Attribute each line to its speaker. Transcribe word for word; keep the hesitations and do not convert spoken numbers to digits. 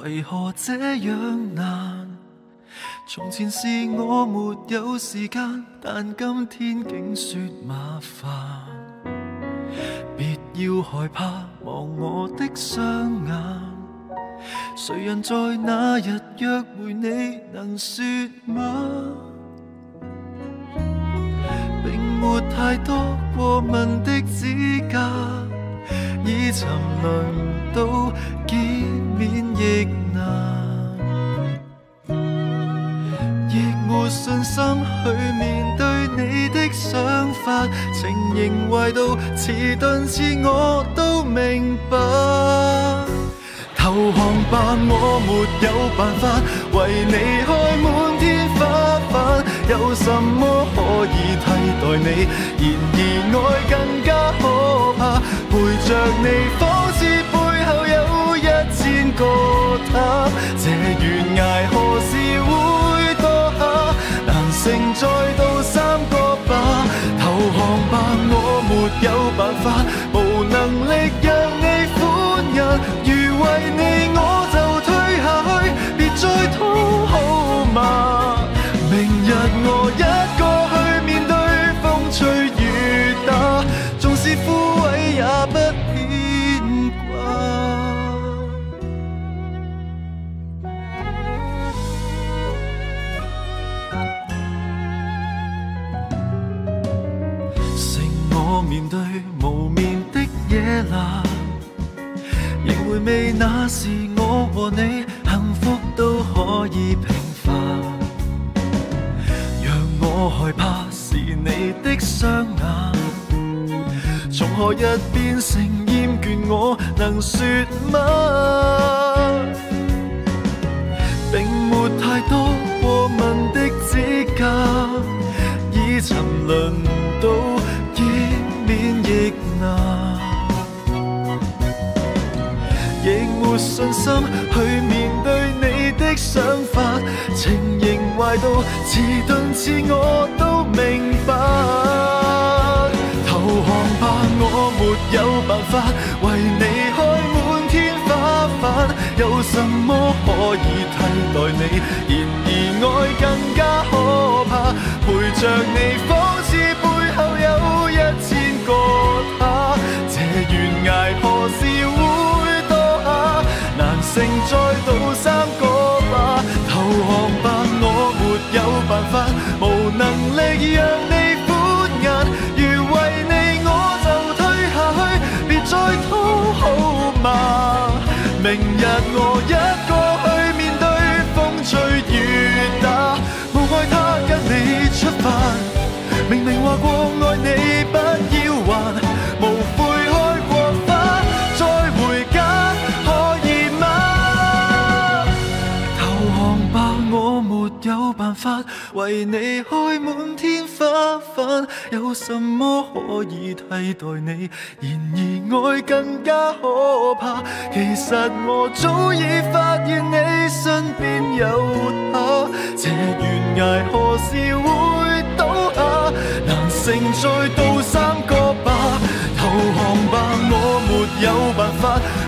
Speaker 1: 為何這樣難？從前是我沒有時間，但今天竟說麻煩。別要害怕望我的雙眼，誰人在那日約會你能說嗎？並沒太多過問的指甲，已沉淪到見面亦難，亦沒信心去面對你的想法，情形壞到遲鈍至我都明白。投降吧，我沒有辦法為你開滿天花板，有什麼可以替代你？然而愛更加可怕，陪着你仿似背後有一千個他，這懸崖何時會墮下？難承載到三個吧。投降吧，我沒有辦法，無能力讓你歡欣，如為你我就退下去，別再討好嗎？明日我一個去面對風吹雨打，縱使枯萎也不牽掛。剩我面對無眠的夜闌，仍回味那時我和你幸福都可以平凡。讓我害怕是你的雙眼，從何日變成厭倦我能說嗎？並沒太多過問的指甲，已沉淪到見面亦難，亦沒信心去面對你的想法，情形壞到遲鈍至我都明白。投降吧，我沒有辦法為你開滿天花板，有什麼可以替代你？然而愛更加可怕，陪着你仿似背後有一千個他，這懸崖何時會墮下？難承載到三個吧。投降吧，我沒有辦法，無能力讓你歡顏，如為你我就退下去，別再討好嗎？明日我一個去面對風吹雨打，無愛他跟你出發，明明話過愛你不要還，無悔開過花，再回家可以嗎？投降吧，我沒有辦法為你開滿天花瓣，有什麼可以替代你？然而愛更加可怕，其實我早已發現你身邊有他，這懸崖何時會倒下？難承載到三個吧。投降吧，我沒有辦法